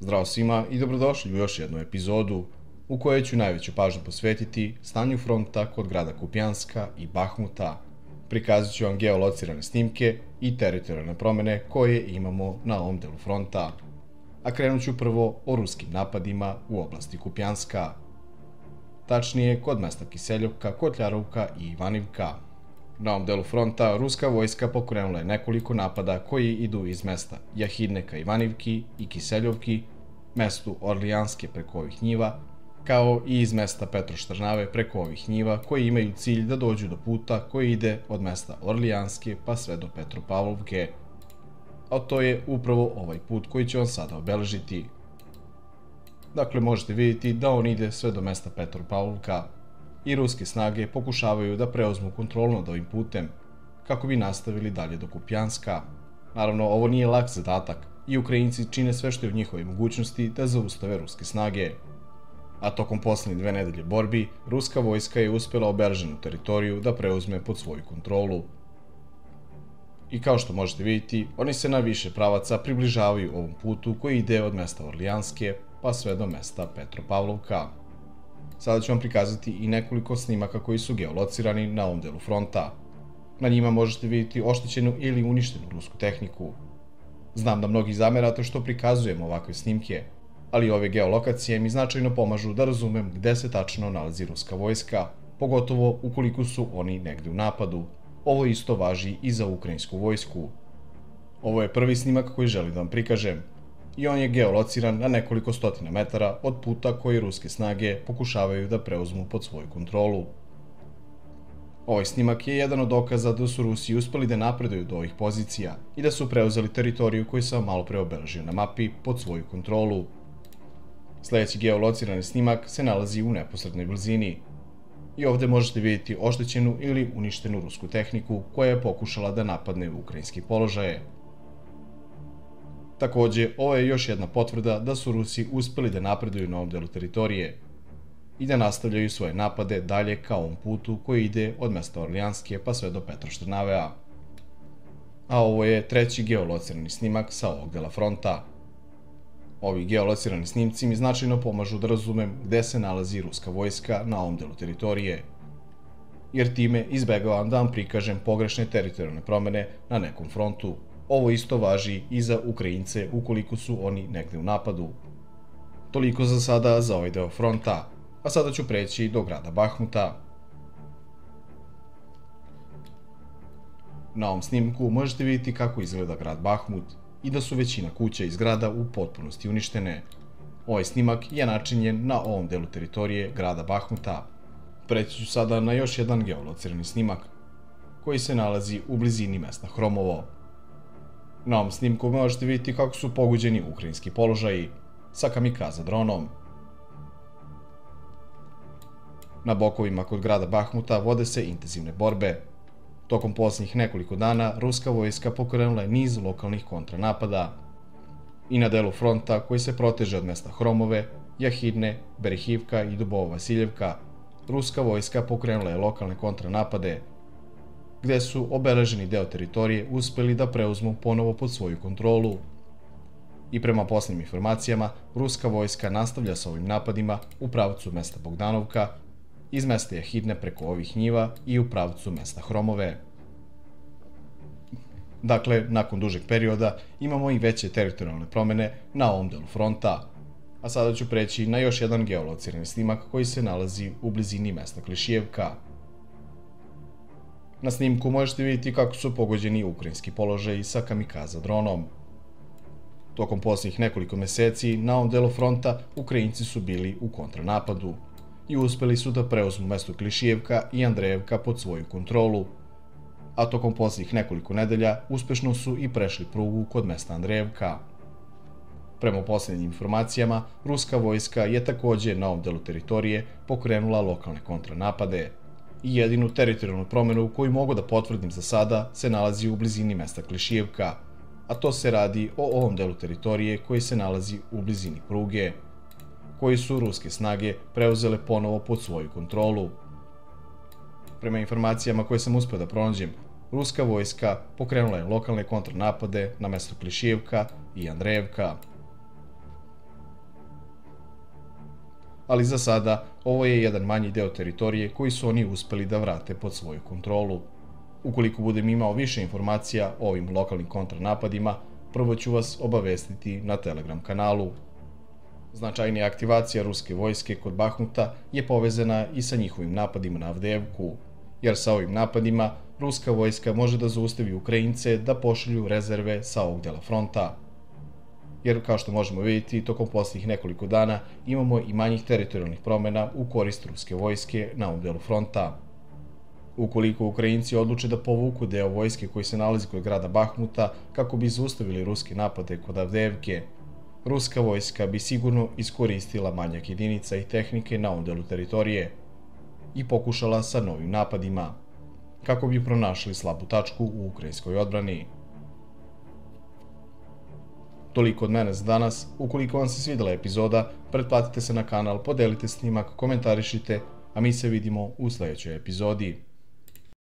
Zdravo svima i dobrodošli u još jednu epizodu u kojoj ću najveću pažnju posvetiti stanju fronta kod grada Kupjanska i Bahmuta. Prikazat ću vam geolocirane snimke i teritorijalne promene koje imamo na ovom delu fronta. A krenut ću prvo o ruskim napadima u oblasti Kupjanska. Tačnije kod mesta Kiseljovka, Kotljarovka i Ivanivka. Na ovom delu fronta ruska vojska pokrenula je nekoliko napada koji idu iz mesta Jahidne ka Ivanivki i Kiseljovki, mestu Orlijanske preko ovih njiva, kao i iz mesta Petroštrnave preko ovih njiva koji imaju cilj da dođu do puta koji ide od mesta Orlijanske pa sve do Petropavlovke. A to je upravo ovaj put koji ću vam sada obeležiti. Dakle, možete vidjeti da on ide sve do mesta Petropavlovka i ruske snage pokušavaju da preuzmu kontrolu nad ovim putem kako bi nastavili dalje do Kupjanska. Naravno, ovo nije lak zadatak i Ukrajinci čine sve što je u njihovoj mogućnosti da zaustave ruske snage. A tokom posljednje 2 nedelje borbi, ruska vojska je uspjela obeleženu teritoriju da preuzme pod svoju kontrolu. I kao što možete vidjeti, oni se na više pravaca približavaju ovom putu koji ide od mesta Orlijanske pa sve do mesta Petropavlovka. Sada ću vam prikazati i nekoliko snimaka koji su geolocirani na ovom delu fronta. Na njima možete vidjeti oštećenu ili uništenu rusku tehniku. Znam da mnogi zamerate što prikazujem ovakve snimke, ali ove geolokacije mi značajno pomažu da razumem gde se tačno nalazi ruska vojska, pogotovo ukoliko su oni negde u napadu. Ovo isto važi i za ukrajinsku vojsku. Ovo je prvi snimak koji želim da vam prikažem i on je geolociran na nekoliko stotina metara od puta koji ruske snage pokušavaju da preuzmu pod svoju kontrolu. Ovaj snimak je jedan od dokaza da su Rusi uspeli da napreduju do ovih pozicija i da su preuzeli teritoriju koju sam malo pre obeležio na mapi pod svoju kontrolu. Sljedeći geolocirani snimak se nalazi u neposrednoj blizini i ovdje možete vidjeti oštećenu ili uništenu rusku tehniku koja je pokušala da napadne ukrajinske položaje. Također, ovo je još jedna potvrda da su Rusi uspeli da napreduju na ovom delu teritorije i da nastavljaju svoje napade dalje ka ovom putu koji ide od mesta Orlijanske pa sve do Petroštrnavea. A ovo je treći geolocirani snimak sa ovog dela fronta. Ovi geolocirani snimci mi značajno pomažu da razumem gde se nalazi ruska vojska na ovom delu teritorije, jer time izbegavam da vam prikažem pogrešne teritorijalne promene na nekom frontu. Ovo isto važi i za Ukrajince ukoliko su oni negde u napadu. Toliko za sada za ovaj deo fronta, a sada ću preći do grada Bahmuta. Na ovom snimku možete vidjeti kako izgleda grad Bahmut i da su većina kuća iz grada u potpunosti uništene. Ovaj snimak je načinjen na ovom delu teritorije grada Bahmuta. Preći ću sada na još jedan geolocirani snimak koji se nalazi u blizini mesta Hromovo. Na ovom snimku možete vidjeti kako su pogođeni ukrajinski položaji sa kamikaza dronom. Na bokovima kod grada Bahmuta vode se intenzivne borbe. Tokom posljednjih nekoliko dana ruska vojska pokrenula je niz lokalnih kontranapada. I na delu fronta koji se proteže od mesta Hromove, Jahidne, Berihivka i Dubovo Vasiljevka, ruska vojska pokrenula je lokalne kontranapade, gde su obeleženi deo teritorije uspeli da preuzmu ponovo pod svoju kontrolu. I prema posljednjim informacijama, ruska vojska nastavlja sa ovim napadima u pravcu mesta Bogdanovka, iz mesta Jahidne preko ovih njiva i u pravcu mesta Hromove. Dakle, nakon dužeg perioda imamo i veće teritorijalne promene na ovom delu fronta. A sada ću preći na još jedan geolocirani snimak koji se nalazi u blizini mesta Klišijevka. Na snimku možete vidjeti kako su pogođeni ukrajinski položaji sa kamikaza dronom. Tokom posljednjih nekoliko meseci na ovom delu fronta Ukrajinci su bili u kontranapadu i uspeli su da preuzmu mesto Klišijevka i Andrejevka pod svoju kontrolu. A tokom posljednjih nekoliko nedelja uspešno su i prešli prugu kod mesta Andrejevka. Prema posljednjim informacijama, ruska vojska je također na ovom delu teritorije pokrenula lokalne kontranapade. I jedinu teritorijalnu promenu koju mogu da potvrdim za sada se nalazi u blizini mesta Klišijevka, a to se radi o ovom delu teritorije koji se nalazi u blizini pruge, koji su ruske snage preuzele ponovo pod svoju kontrolu. Prema informacijama koje sam uspio da pronađem, ruska vojska pokrenula je lokalne kontranapade na mesto Klišijevka i Andrejevka. ali za sada ovo je jedan manji deo teritorije koji su oni uspeli da vrate pod svoju kontrolu. Ukoliko budem imao više informacija o ovim lokalnim kontranapadima, prvo ću vas obavestiti na Telegram kanalu. Značajnija aktivacija ruske vojske kod Bahmuta je povezana i sa njihovim napadima na Avdijevku, jer sa ovim napadima ruska vojska može da zaustavi Ukrajince da pošalju rezerve sa ovog dela fronta. Jer, kao što možemo vidjeti, tokom posljednjih nekoliko dana imamo i manjih teritorijalnih promjena u korist ruske vojske na ovom delu fronta. Ukoliko Ukrajinci odluče da povuku deo vojske koji se nalazi kod grada Bahmuta kako bi zaustavili ruske napade kod Avdijevke, ruska vojska bi sigurno iskoristila manjak jedinica i tehnike na ovom delu teritorije i pokušala sa novim napadima, kako bi pronašli slabu tačku u ukrajinskoj odbrani. Toliko od mene za danas. Ukoliko vam se svidjela epizoda, pretplatite se na kanal, podelite snimak, komentarišite, a mi se vidimo u sljedećoj epizodi.